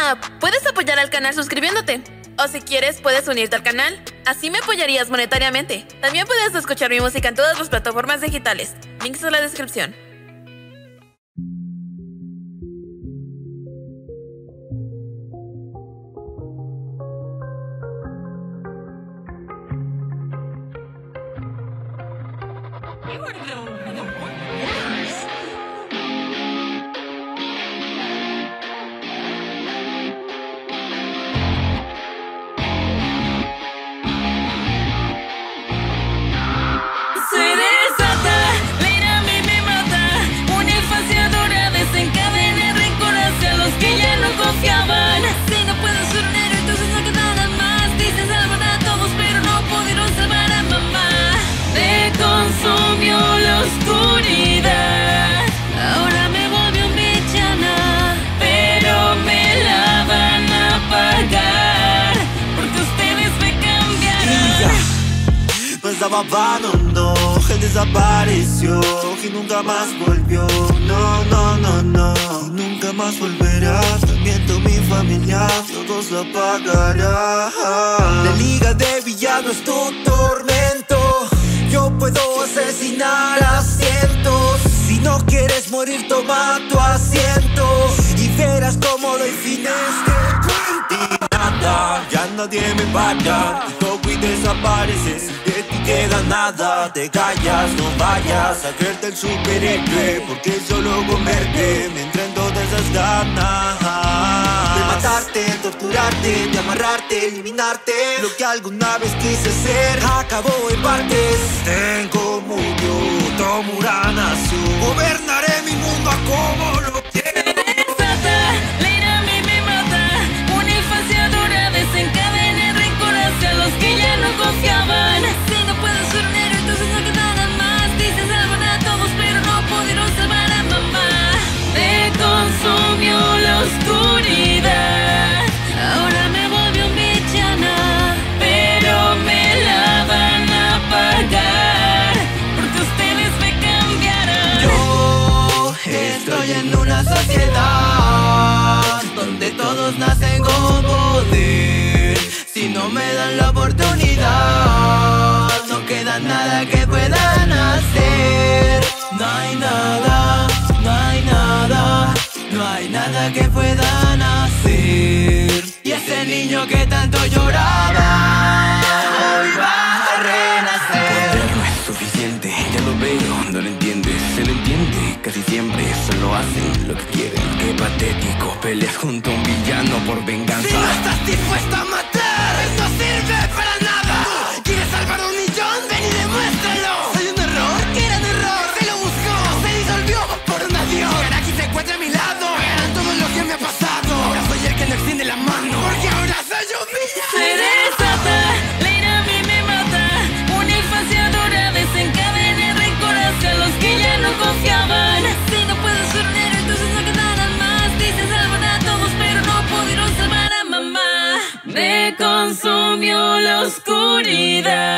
puedes apoyar al canal suscribiéndote. O si quieres, puedes unirte al canal. Así me apoyarías monetariamente. También puedes escuchar mi música en todas las plataformas digitales. Links en la descripción. Si no puedo ser un héroe, entonces no queda nada más. Dicen salvar a todos, pero no pudieron salvar a mamá. Me consumió la oscuridad. Ahora me volvió un villana, pero me la van a pagar, porque ustedes me cambiaron. No estaba abandonó, él desapareció y nunca más volvió. No, no, no, no, y nunca más volverá. Miento mi familia, todos lo pagarán. La liga de villanos es tu tormento. Yo puedo asesinar a cientos. Si no quieres morir, toma tu asiento y verás cómo doy fines de cuenta. Y nada, ya nadie me para. Te toco y desapareces. De ti queda nada. Te callas, no vayas a creerte el superhéroe, porque solo comerte me entran todas esas ganas de matarte, torturarte, de amarrarte, eliminarte. Lo que alguna vez quise ser acabó en partes. Tengo murió, Tomura nació. Gobernaré mi mundo a como lo quiero. La ira a mí me mata. Una infancia dura desencadena rencor hacia los que ya no confiaban. Si no puedo ser un héroe, entonces no queda nada más. Dicen salvan a todos, pero no pudieron salvar a mamá. Me consumió la oscuridad. Ahora me volvió un villana, pero me la van a pagar, porque ustedes me cambiaron. Yo estoy en una sociedad donde todos nacen con poder. Si no me dan la oportunidad, no queda nada que puedan hacer. No hay nada, no hay nada, no hay nada que puedan hacer. Y ese niño que tanto lloraba hoy va a renacer. Poder no es suficiente, ya lo veo, no lo entiendes. Se lo entiende, casi siempre solo hacen lo que quieren. Qué patético, peleas junto a un villano por venganza. Si no estás dispuesto a matar, no sirve para nada. ¿Quieres salvar a un millón? Ven y demuéstralo. ¿Soy un error? ¿Qué era un error? Se lo buscó, se disolvió por un adiós. Y ahora aquí se encuentra a mi lado. Vean todo lo que me ha pasado. Ahora soy el que no extiende la mano, porque ahora soy un villano. Se desata, la ira a mí me mata. Una infancia dura desencadena rencor hacia los que ya no confiaban. Si no puedo ser un héroe, entonces no queda nada más. Dicen salvan a todos, pero no pudieron salvar a mamá. Me consumió la oscuridad.